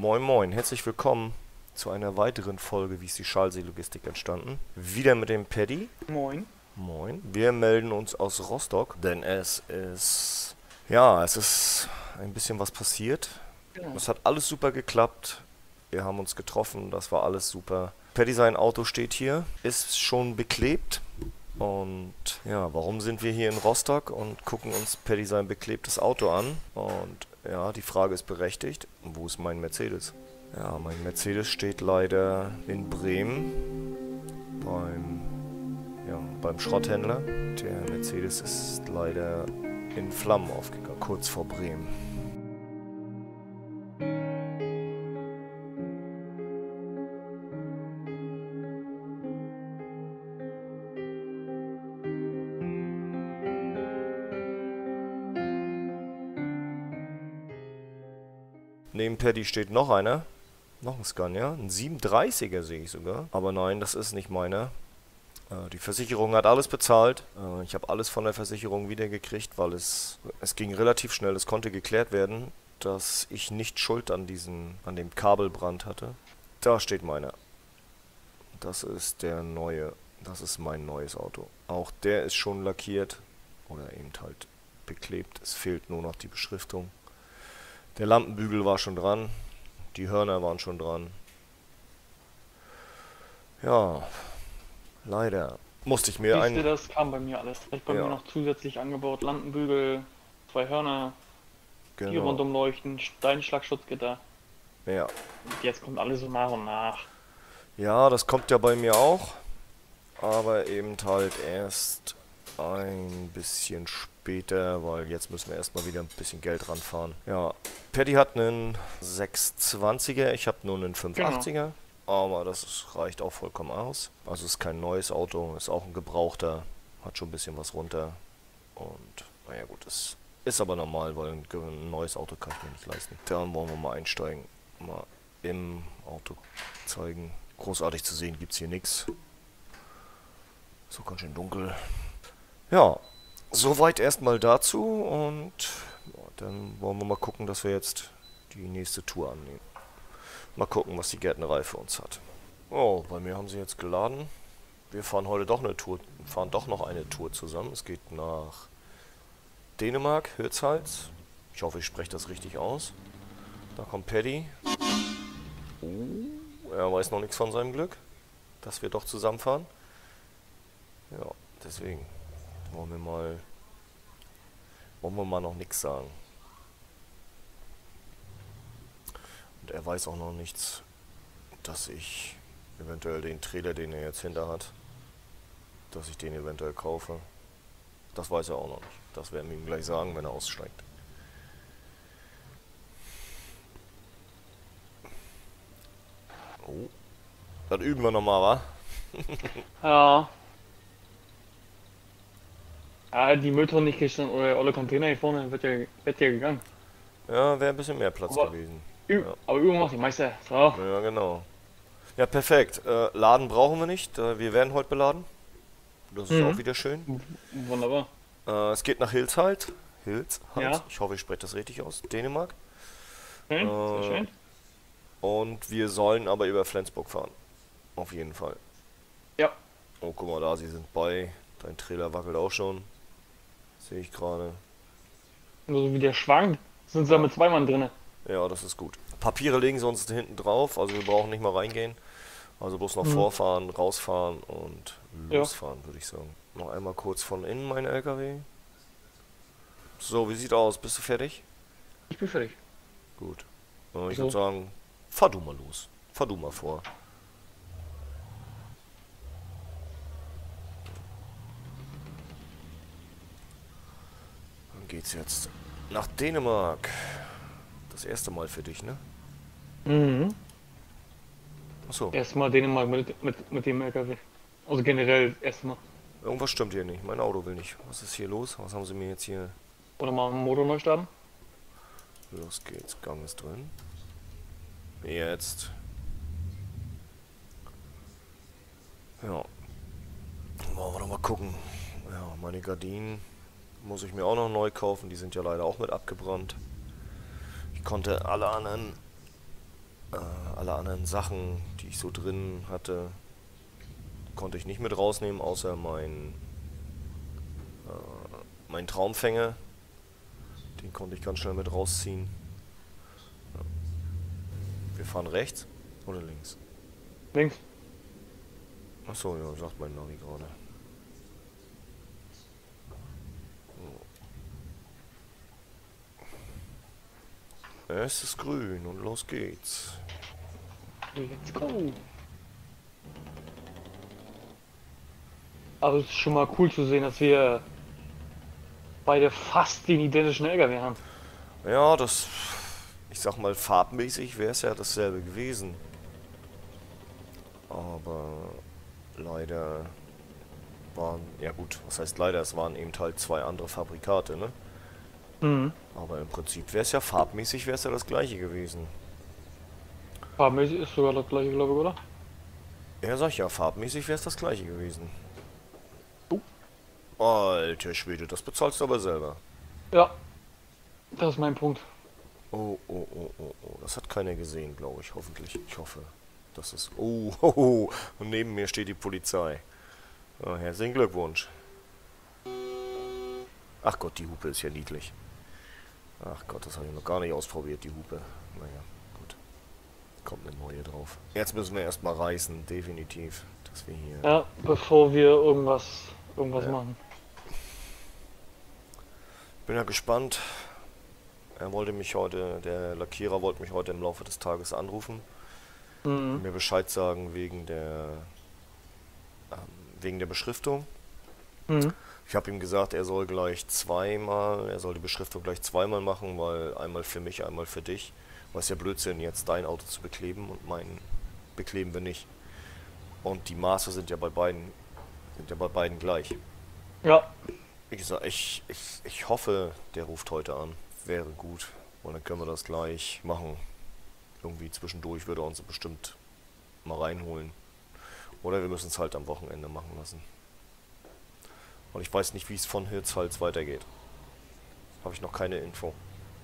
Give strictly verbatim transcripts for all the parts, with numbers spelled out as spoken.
Moin Moin, herzlich willkommen zu einer weiteren Folge Wie ist die Schalsee-Logistik entstanden. Wieder mit dem Paddy. Moin. Moin. Wir melden uns aus Rostock, denn es ist, ja, es ist ein bisschen was passiert. Genau. Es hat alles super geklappt. Wir haben uns getroffen, das war alles super. Paddy, sein Auto steht hier, ist schon beklebt. Und ja, warum sind wir hier in Rostock und gucken uns Paddy sein beklebtes Auto an? Und ja, die Frage ist berechtigt. Wo ist mein Mercedes? Ja, mein Mercedes steht leider in Bremen beim, ja, beim Schrotthändler. Der Mercedes ist leider in Flammen aufgegangen, kurz vor Bremen. Neben Paddy steht noch einer. Noch ein Scania. Ein siebenunddreißiger sehe ich sogar. Aber nein, das ist nicht meiner. Äh, die Versicherung hat alles bezahlt. Äh, ich habe alles von der Versicherung wiedergekriegt, weil es, es ging relativ schnell. Es konnte geklärt werden, dass ich nicht Schuld an diesem, an dem Kabelbrand hatte. Da steht meiner. Das ist der neue. Das ist mein neues Auto. Auch der ist schon lackiert. Oder eben halt beklebt. Es fehlt nur noch die Beschriftung. Der Lampenbügel war schon dran. Die Hörner waren schon dran. Ja, leider musste ich mir Siehst du, ein... das kam bei mir alles. Ich bei Ja, mir noch zusätzlich angebaut. Lampenbügel, zwei Hörner, die genau. rundum leuchten, Steinschlagschutzgitter. Ja. Und jetzt kommt alles so nach und nach. Ja, das kommt ja bei mir auch. Aber eben halt erst ein bisschen später, weil jetzt müssen wir erstmal wieder ein bisschen Geld ranfahren. Ja, Paddy hat einen sechshundertzwanziger, ich habe nur einen fünfhundertachtziger. Aber das ist, reicht auch vollkommen aus. Also es ist kein neues Auto, ist auch ein gebrauchter, hat schon ein bisschen was runter. Und naja gut, das ist aber normal, weil ein, ein neues Auto kann ich mir nicht leisten. Dann wollen wir mal einsteigen, mal im Auto zeigen. Großartig zu sehen gibt es hier nichts. So ganz schön dunkel. Ja, soweit erstmal dazu und ja, dann wollen wir mal gucken, dass wir jetzt die nächste Tour annehmen. Mal gucken, was die Gärtnerei für uns hat. Oh, bei mir haben sie jetzt geladen. Wir fahren heute doch eine Tour, fahren doch noch eine Tour zusammen. Es geht nach Dänemark, Hirtshals. Ich hoffe, ich spreche das richtig aus. Da kommt Paddy. Oh, er weiß noch nichts von seinem Glück, dass wir doch zusammenfahren. Ja, deswegen wollen wir mal, wollen wir mal noch nichts sagen. Und er weiß auch noch nichts, dass ich eventuell den Trailer, den er jetzt hinter hat, dass ich den eventuell kaufe. Das weiß er auch noch nicht. Das werden wir ihm gleich sagen, wenn er aussteigt. Oh, das üben wir nochmal, wa? Ja. Ja, die Mülltonne nicht gestanden oder alle Container hier vorne wird ja, wird ja gegangen. Ja, wäre ein bisschen mehr Platz Aber, gewesen. Ü Ja. aber Übung macht die Meister. So. Ja, genau. Ja, perfekt. Äh, Laden brauchen wir nicht. Äh, wir werden heute beladen. Das ist auch Mhm. wieder schön. W- Wunderbar. Äh, es geht nach Hilshalt. Hilshalt. Ja. Ich hoffe, ich spreche das richtig aus. Dänemark. Schön, sehr Äh, schön. und wir sollen aber über Flensburg fahren. Auf jeden Fall. Ja. Oh, guck mal da, sie sind bei. Dein Trailer wackelt auch schon. Sehe ich gerade. Nur so wie der schwankt, sind sie da Ja. mit zwei Mann drin. Ja, das ist gut. Papiere legen sie uns hinten drauf. Also wir brauchen nicht mal reingehen. Also bloß noch Mhm. vorfahren, rausfahren und Ja. losfahren, würde ich sagen. Noch einmal kurz von innen mein L K W. So, wie sieht aus? Bist du fertig? Ich bin fertig. Gut. Äh, Ich So. würde sagen, fahr du mal los. Fahr du mal vor. Dann geht's jetzt nach Dänemark. Das erste Mal für dich, ne? Mhm. Achso, Erstmal Dänemark mit, mit, mit dem L K W. Also generell erstmal. irgendwas stimmt hier nicht. Mein Auto will nicht. Was ist hier los? Was haben sie mir jetzt hier? Oder mal einen Motor neu starten. Los geht's. Gang ist drin. Jetzt. Ja. Wollen wir doch mal gucken. Ja, meine Gardinen muss ich mir auch noch neu kaufen. Die sind ja leider auch mit abgebrannt. Ich konnte alle anderen Äh, alle anderen Sachen, die ich so drin hatte, konnte ich nicht mit rausnehmen, außer mein, äh, mein Traumfänger. Den konnte ich ganz schnell mit rausziehen. Ja. Wir fahren rechts oder links? Links. Achso, ja, sagt mein Navi gerade. So. Es ist grün und los geht's. Let's go. Also es ist schon mal cool zu sehen, dass wir beide fast den identischen L K W haben. Ja, das, ich sag mal, farbmäßig wäre es ja dasselbe gewesen. Aber leider waren, ja gut, was heißt leider, es waren eben halt zwei andere Fabrikate, ne? Mhm. Aber im Prinzip wäre es ja farbmäßig, wäre es ja das gleiche gewesen. Farbmäßig ist sogar das gleiche, glaube ich, oder? Ja, sag ich ja, farbmäßig wäre es das gleiche gewesen. Oh. Alter Schwede, das bezahlst du aber selber. Ja, das ist mein Punkt. Oh, oh, oh, oh, oh, das hat keiner gesehen, glaube ich, hoffentlich. Ich hoffe, das ist... Oh, oh, oh, und neben mir steht die Polizei. Oh, herzlichen Glückwunsch. Ach Gott, die Hupe ist ja niedlich. Ach Gott, das habe ich noch gar nicht ausprobiert, die Hupe. Naja, gut. Kommt eine neue drauf. Jetzt müssen wir erstmal reißen, definitiv. Dass wir hier... Ja, bevor wir irgendwas, irgendwas Ja. machen. Bin ja gespannt. Er wollte mich heute, der Lackierer wollte mich heute im Laufe des Tages anrufen. Mhm. Mir Bescheid sagen wegen der... Ähm, wegen der Beschriftung. Mhm. Ich habe ihm gesagt, er soll gleich zweimal, er soll die Beschriftung gleich zweimal machen, weil einmal für mich, einmal für dich. Weil es ja Blödsinn, jetzt dein Auto zu bekleben und mein bekleben wir nicht. Und die Maße sind ja bei beiden, sind ja bei beiden gleich. Ja, Wie gesagt, ich, ich, ich hoffe, der ruft heute an. Wäre gut. Und dann können wir das gleich machen. Irgendwie zwischendurch würde er uns bestimmt mal reinholen. Oder wir müssen es halt am Wochenende machen lassen. Und ich weiß nicht, wie es von Hirtshals weitergeht. Habe ich noch keine Info.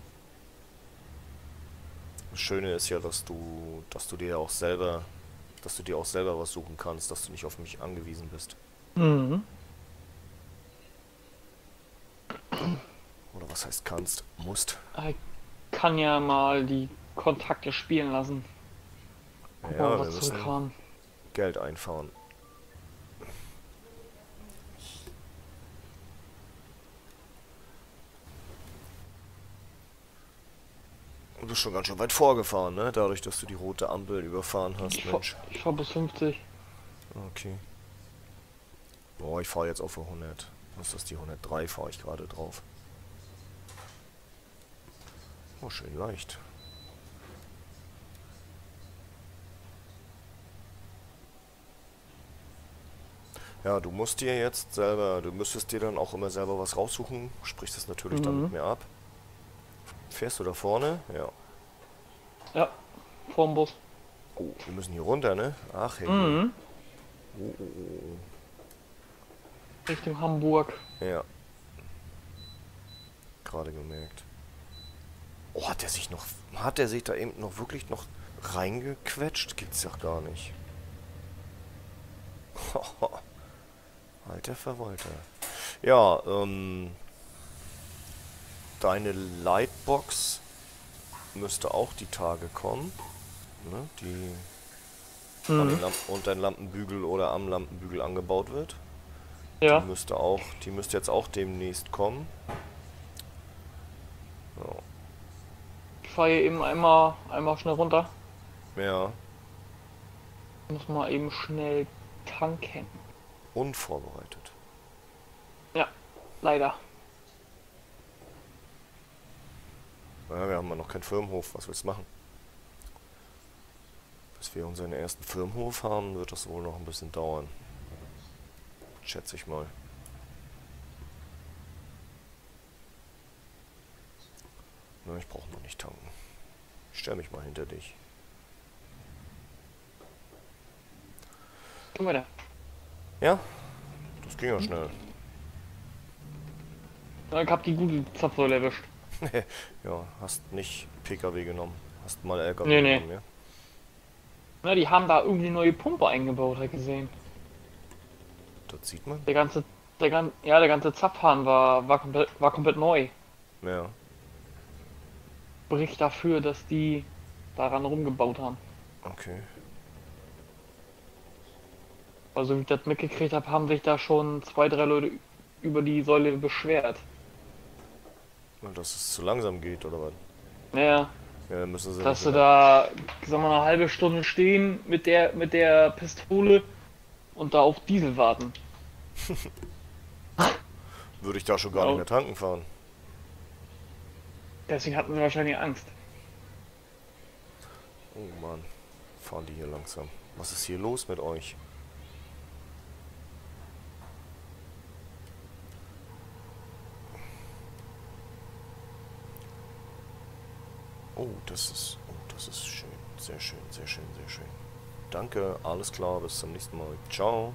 Das Schöne ist ja, dass du, dass du dir auch selber, dass du dir auch selber was suchen kannst, dass du nicht auf mich angewiesen bist. mhm. Oder was heißt kannst? Musst. Ich kann ja mal die Kontakte spielen lassen. Guck mal, Ja, wir was müssen zurückkam. Geld einfahren. Du bist schon ganz schön weit vorgefahren, ne? Dadurch, dass du die rote Ampel überfahren hast, Ich fahr, Mensch. ich fahr bis fünfzig. Okay. Boah, ich fahre jetzt auf hundert. Was ist das, die hundertdrei fahre ich gerade drauf. Oh, schön leicht. Ja, du musst dir jetzt selber, du müsstest dir dann auch immer selber was raussuchen. Sprichst das natürlich dann mit Mhm. mir ab. Fährst du da vorne? Ja. Ja, vorm Bus. Oh, wir müssen hier runter, ne? Ach, hey. Mhm. Oh, oh, oh. Richtung Hamburg. Ja. Gerade gemerkt. Oh, hat der sich noch, hat der sich da eben noch wirklich noch reingequetscht? Gibt's doch gar nicht. Alter Verwalter. Ja, ähm, deine Lightbox müsste auch die Tage kommen, ne, die an den Mhm. Lampen unter den Lampenbügel oder am Lampenbügel angebaut wird. Die Ja, müsste auch, die müsste jetzt auch demnächst kommen. So. ich fahre hier eben einmal, einmal schnell runter. Ja, Muss mal eben schnell tanken. unvorbereitet. Ja, leider. Ja, wir haben ja noch keinen Firmenhof. Was willst du machen? Bis wir unseren ersten Firmenhof haben, wird das wohl noch ein bisschen dauern. Schätze ich mal. Na, ich brauche noch nicht tanken. Ich stelle mich mal hinter dich. Gehen wir da. Ja, das ging ja schnell. Ja, ich hab die gute Zapfsäule erwischt. Ja, hast nicht P K W genommen. Hast mal L K W Nee, nee. genommen, ja? Na, die haben da irgendwie eine neue Pumpe eingebaut, hab ich gesehen. Das sieht man. Der ganze, der gan, ja, der ganze Zapfhahn war, war komplett, war komplett neu. Ja, Bericht dafür, dass die daran rumgebaut haben. okay. Also wie ich das mitgekriegt habe, haben sich da schon zwei, drei Leute über die Säule beschwert. Und dass es zu langsam geht, oder was? Naja, Ja, dann müssen sie nicht dass sie mehr. da, sagen wir mal, eine halbe Stunde stehen mit der, mit der Pistole und da auf Diesel warten. Würde ich da schon gar nicht Genau. mehr tanken fahren. Deswegen hatten sie wahrscheinlich Angst. Oh Mann, fahren die hier langsam. Was ist hier los mit euch? Oh, das ist, oh, das ist schön. Sehr schön, sehr schön, sehr schön. Danke, alles klar, bis zum nächsten Mal. Ciao.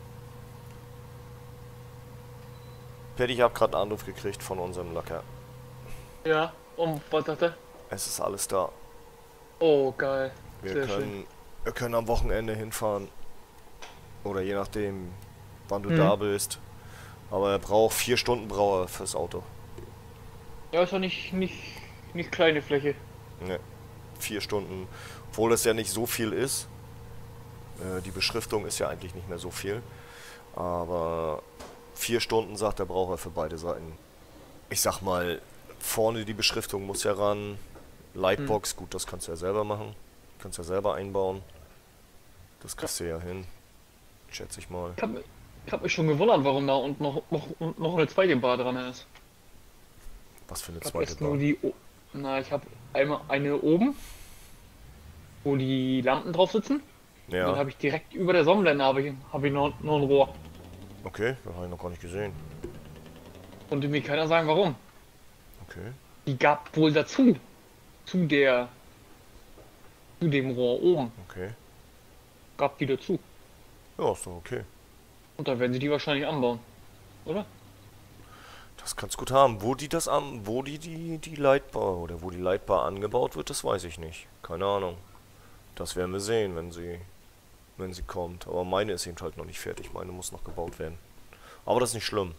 Paddy, ich habe gerade einen Anruf gekriegt von unserem Lacker. Ja, und was sagt er? Es ist alles da. Oh, geil. Wir Sehr schön. können, wir können am Wochenende hinfahren. Oder je nachdem, wann du Mhm. da bist. Aber er braucht vier Stunden Brauer fürs Auto. Ja, ist ja nicht, nicht, nicht kleine Fläche. Ne, vier Stunden. Obwohl es ja nicht so viel ist. Äh, die Beschriftung ist ja eigentlich nicht mehr so viel. Aber vier Stunden, sagt er, braucht er für beide Seiten. Ich sag mal, vorne die Beschriftung muss ja ran. Lightbox, gut, das kannst du ja selber machen. Kannst ja selber einbauen. Das kriegst du ja hin. Schätze ich mal. Ich hab, ich hab mich schon gewundert, warum da unten noch, noch, noch eine zweite Bar dran ist. Was für eine Ich hab zweite erst Bar. nur die. O- Na, ich habe einmal eine oben, wo die Lampen drauf sitzen. Und dann Ja, habe ich direkt über der Sonnenblende habe ich, hab ich noch, noch ein Rohr. okay, das habe ich noch gar nicht gesehen. Konnte mir keiner sagen, warum. Okay. Die gab wohl dazu. Zu der. Zu dem Rohr oben. Okay. Gab die dazu. Ja, ist doch okay. Und dann werden sie die wahrscheinlich anbauen. Oder? Das kannst gut haben. Wo die das am, wo die, die die Lightbar oder wo die Lightbar angebaut wird, das weiß ich nicht. Keine Ahnung. Das werden wir sehen, wenn sie wenn sie kommt. Aber meine ist eben halt noch nicht fertig. Meine muss noch gebaut werden. Aber das ist nicht schlimm.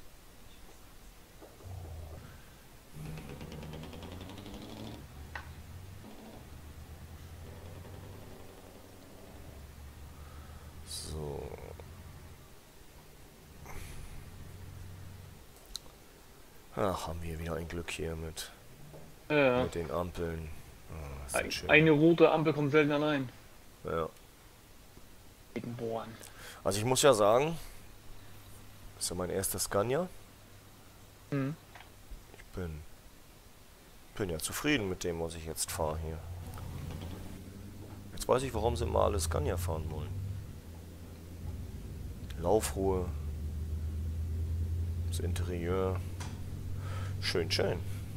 So. Ach, haben wir wieder ein Glück hier mit, Ja. mit den Ampeln. Ah, das Ein, ist schön. eine rote Ampel kommt selten allein. Ja. Gegen Bohren. Also ich muss ja sagen, das ist ja mein erster Scania. Mhm. Ich bin, bin ja zufrieden mit dem, was ich jetzt fahre hier. Jetzt weiß ich, warum sie immer alle Scania fahren wollen. Laufruhe. Das Interieur. Schön, schön.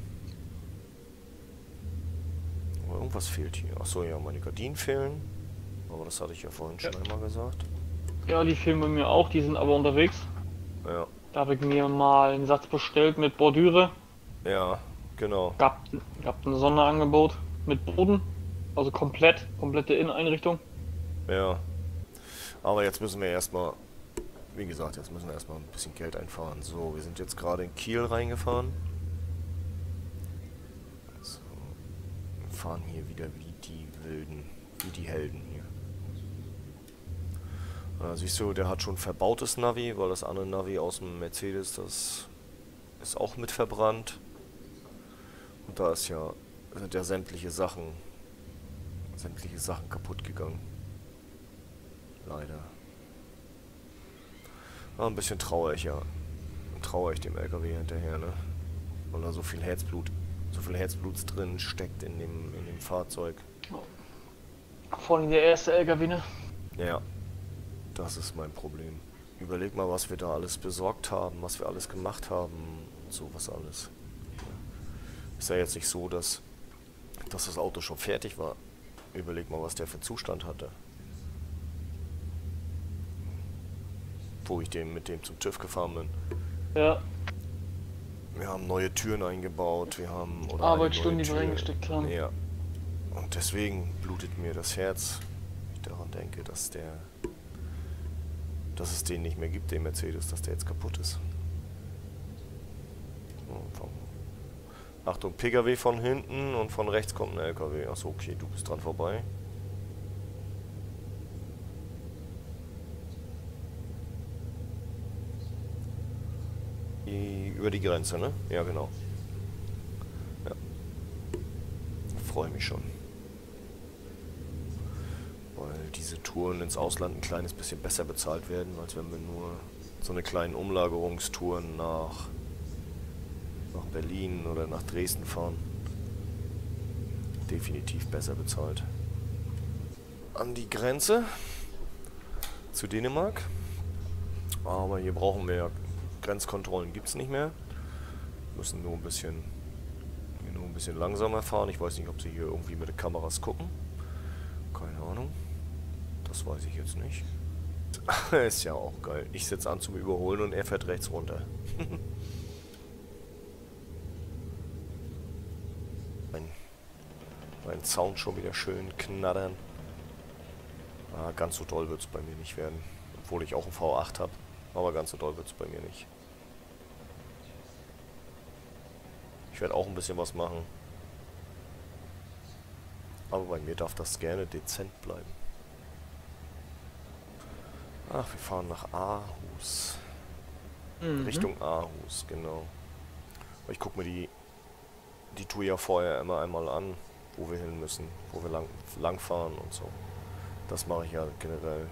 Aber irgendwas fehlt hier. Achso, ja, meine Gardinen fehlen. Aber das hatte ich ja vorhin schon Ja. einmal gesagt. Ja, die fehlen bei mir auch, die sind aber unterwegs. Ja, Da habe ich mir mal einen Satz bestellt mit Bordüre. ja, genau. Gab, gab ein Sonderangebot mit Boden. Also komplett, komplette Inneneinrichtung. Ja. Aber jetzt müssen wir erstmal, wie gesagt, jetzt müssen wir erstmal ein bisschen Geld einfahren. So, wir sind jetzt gerade in Kiel reingefahren. So, wir fahren hier wieder wie die Wilden, wie die Helden hier. Äh, siehst du, der hat schon verbautes Navi, weil das andere Navi aus dem Mercedes, das ist auch mit verbrannt. Und da ist ja, sind ja sämtliche Sachen, sämtliche Sachen kaputt gegangen. Leider. War ein bisschen traurig, ja. Traurig dem L K W hinterher, ne? Weil da so viel Herzblut, so viel Herzbluts drin steckt in dem, in dem Fahrzeug. Vor allem der erste L K W, ne? Ja, das ist mein Problem. Überleg mal, was wir da alles besorgt haben, was wir alles gemacht haben und sowas alles. Ist ja jetzt nicht so, dass, dass das Auto schon fertig war. Überleg mal, was der für einen Zustand hatte. Wo ich dem, mit dem zum TÜV gefahren bin. Ja, Wir haben neue Türen eingebaut, wir haben... Oder eine Arbeitsstunden, neue die wir Tür. reingesteckt haben. Ja. Und deswegen blutet mir das Herz. Ich daran denke, dass der, dass es den nicht mehr gibt, den Mercedes, dass der jetzt kaputt ist. Oh, vom Achtung, P K W von hinten und von rechts kommt ein L K W. Achso, okay, du bist dran vorbei. Die, über die Grenze, ne? Ja, genau. Ja. Freue mich schon. Weil diese Touren ins Ausland ein kleines bisschen besser bezahlt werden, als wenn wir nur so eine kleinen Umlagerungstouren nach, nach Berlin oder nach Dresden fahren. Definitiv besser bezahlt. An die Grenze zu Dänemark. Aber hier brauchen wir Grenzkontrollen, gibt es nicht mehr. Müssen nur ein bisschen nur ein bisschen langsamer fahren. Ich weiß nicht, ob sie hier irgendwie mit den Kameras gucken. Keine Ahnung. Das weiß ich jetzt nicht. Ist ja auch geil. Ich sitze an zum Überholen und er fährt rechts runter. mein, mein Sound schon wieder schön knattern. Ah, ganz so doll wird es bei mir nicht werden. Obwohl ich auch einen V acht habe. Aber ganz so doll wird es bei mir nicht. Ich werde auch ein bisschen was machen. Aber bei mir darf das gerne dezent bleiben. Ach, wir fahren nach Aarhus. Mhm. Richtung Aarhus, genau. Ich gucke mir die, die Tour ja vorher immer einmal an, wo wir hin müssen, wo wir lang, lang fahren und so. Das mache ich ja generell.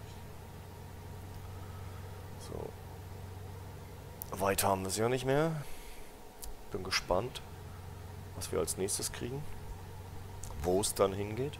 So. Weiter haben wir es ja nicht mehr. Bin gespannt, was wir als nächstes kriegen. Wo es dann hingeht.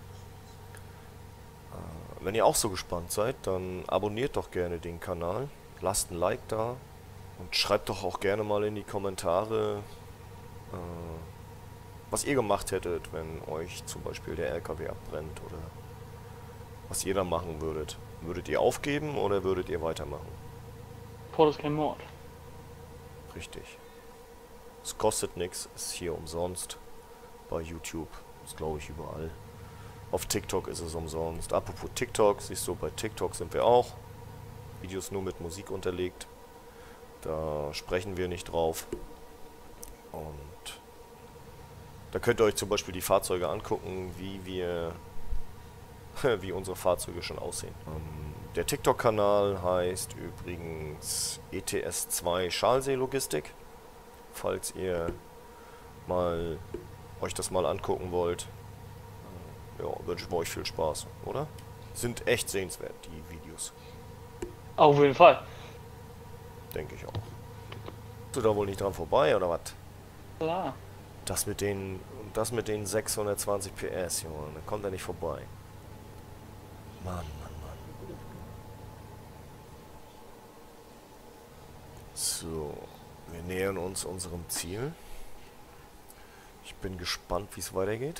Äh, wenn ihr auch so gespannt seid, dann abonniert doch gerne den Kanal. Lasst ein Like da. Und schreibt doch auch gerne mal in die Kommentare, äh, was ihr gemacht hättet, wenn euch zum Beispiel der L K W abbrennt. Oder was ihr da machen würdet. Würdet ihr aufgeben oder würdet ihr weitermachen? Tod ist kein Mord. Richtig. Es kostet nichts, ist hier umsonst. Bei YouTube ist glaube ich überall. Auf TikTok ist es umsonst. Apropos TikTok, siehst du, bei TikTok sind wir auch. Videos nur mit Musik unterlegt. Da sprechen wir nicht drauf. Und da könnt ihr euch zum Beispiel die Fahrzeuge angucken, wie wir wie unsere Fahrzeuge schon aussehen. Ähm, der TikTok-Kanal heißt übrigens E T S zwei Schalsee Logistik. Falls ihr mal euch das mal angucken wollt, äh, ja, wünschen wir euch viel Spaß, oder? Sind echt sehenswert, die Videos. Auf jeden Fall. Denke ich auch. Bist du da wohl nicht dran vorbei, oder was? Klar. Das mit den, das mit den sechshundertzwanzig P S, Junge, da kommt er nicht vorbei. Mann, Mann, Mann. So, wir nähern uns unserem Ziel. Ich bin gespannt, wie es weitergeht.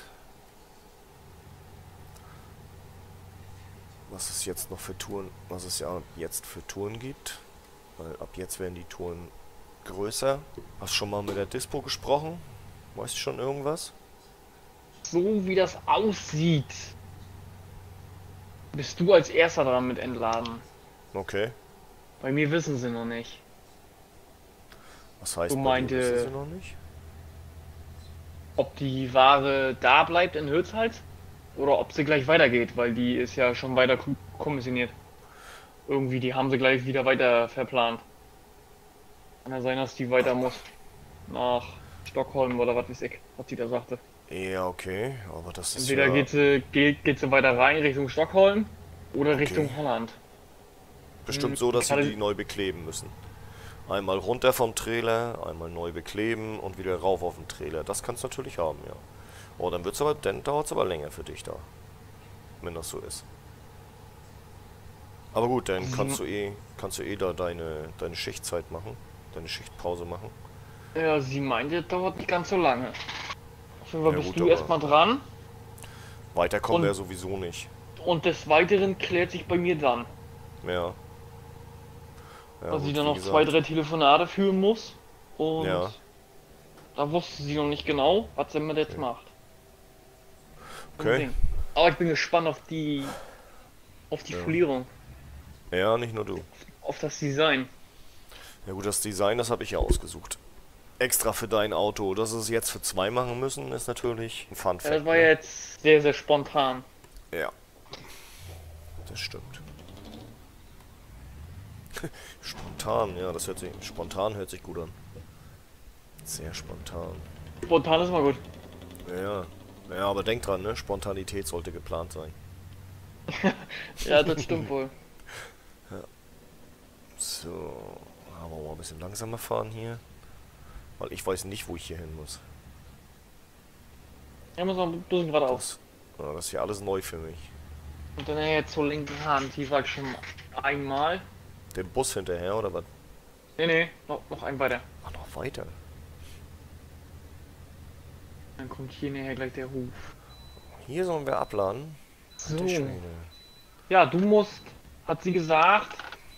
Was es jetzt noch für Touren, was es ja jetzt für Touren gibt. Weil ab jetzt werden die Touren größer. Hast schon mal mit der Dispo gesprochen? Weißt du schon irgendwas? So wie das aussieht, bist du als erster dran mit Entladen. Okay. Bei mir wissen sie noch nicht. Was heißt, du bei dir wissen meinte, sie noch nicht? Ob die Ware da bleibt in Hirtshals oder ob sie gleich weitergeht, weil die ist ja schon weiter kommissioniert. Irgendwie, die haben sie gleich wieder weiter verplant. Kann ja sein, dass die weiter muss. Nach Stockholm oder was weiß ich, was sie da sagte. Ja, okay, aber das ist Entweder ja... geht sie, geht, geht sie weiter rein Richtung Stockholm oder Okay. Richtung Holland. Bestimmt Hm, so, dass sie gerade- die neu bekleben müssen. Einmal runter vom Trailer, einmal neu bekleben und wieder rauf auf den Trailer. Das kannst du natürlich haben, ja. Oh, dann wird's aber, dann dauert es aber länger für dich da. Wenn das so ist. Aber gut, dann kannst du eh, kannst du eh da deine, deine Schichtzeit machen. Deine Schichtpause machen. Ja, sie meinte, das dauert nicht ganz so lange. Auf jeden Fall Ja, bist gut, du aber- erstmal dran Weiter kommen Und- wir ja sowieso nicht. und des Weiteren klärt sich bei mir dann, Ja. Ja, dass sie gut, dann wie noch zwei, gesagt. drei Telefonate führen muss. Und Ja. da wusste sie noch nicht genau, was sie mit jetzt Okay. macht. Okay. Aber ich bin gespannt auf die auf die Ja. Folierung, Ja, nicht nur du. auf das Design. Ja gut, das Design, das habe ich ja ausgesucht. Extra für dein Auto. Dass sie es jetzt für zwei machen müssen, ist natürlich ein Fun Ja, das Fact, war ne? jetzt sehr, sehr spontan. Ja, das stimmt. Spontan, ja, das hört sich... Spontan hört sich gut an. Sehr spontan. Spontan ist mal gut. Ja, ja, aber denk dran, ne? Spontanität sollte geplant sein. Ja, das stimmt wohl. So, aber mal ein bisschen langsamer fahren hier. Weil ich weiß nicht, wo ich hier hin muss. Ja, muss noch ein bisschen geradeaus. Das, ja, das ist ja alles neu für mich. Und dann jetzt zur linken Hand, die war schon einmal. Den Bus hinterher oder was? Nee, nee, noch, noch ein weiter. Ach, noch weiter. Dann kommt hier näher gleich der Hof. Hier sollen wir abladen. So. Alter Schwede. Ja, du musst, hat sie gesagt,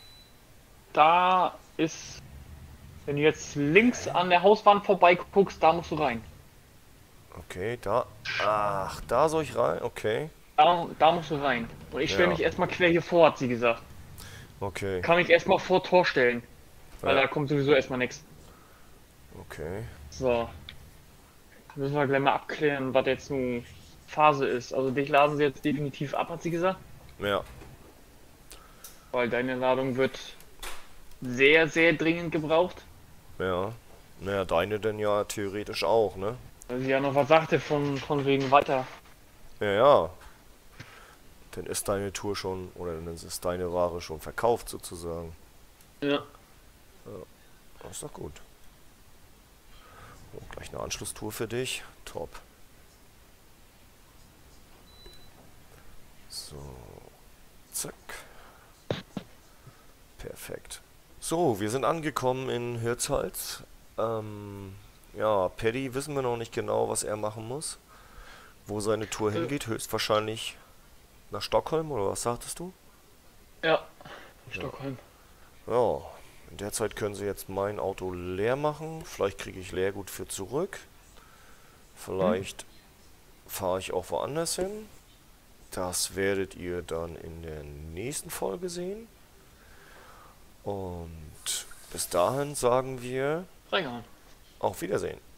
da ist, wenn du jetzt links an der Hauswand vorbei guckst, da musst du rein. Okay, da. Ach, da soll ich rein? Okay. Da, da musst du rein. Und ich stelle Ja. mich erstmal quer hier vor, hat sie gesagt. Okay. Kann mich erstmal vor Tor stellen. Weil Ja. da kommt sowieso erstmal nichts. Okay. So. Dann müssen wir gleich mal abklären, was jetzt nun Phase ist. Also dich laden sie jetzt definitiv ab, hat sie gesagt. Ja. Weil deine Ladung wird sehr, sehr dringend gebraucht. Ja. Naja, deine denn ja theoretisch auch, ne? Weil sie ja noch was sagte von, von wegen weiter. Ja, ja. Dann ist deine Tour schon, oder dann ist deine Ware schon verkauft sozusagen. Ja. Das ist doch gut. Oh, gleich eine Anschlusstour für dich. Top. So. Zack. Perfekt. So, wir sind angekommen in Hirtshals. Ähm, ja, Paddy wissen wir noch nicht genau, was er machen muss. Wo seine Tour Äh. hingeht. Höchstwahrscheinlich nach Stockholm, oder was sagtest du? Ja. Stockholm. Ja, in der Zeit können sie jetzt mein Auto leer machen. Vielleicht kriege ich Leergut für zurück. Vielleicht fahre ich auch woanders hin. Das werdet ihr dann in der nächsten Folge sehen. Und bis dahin sagen wir Reingehauen. auf Wiedersehen.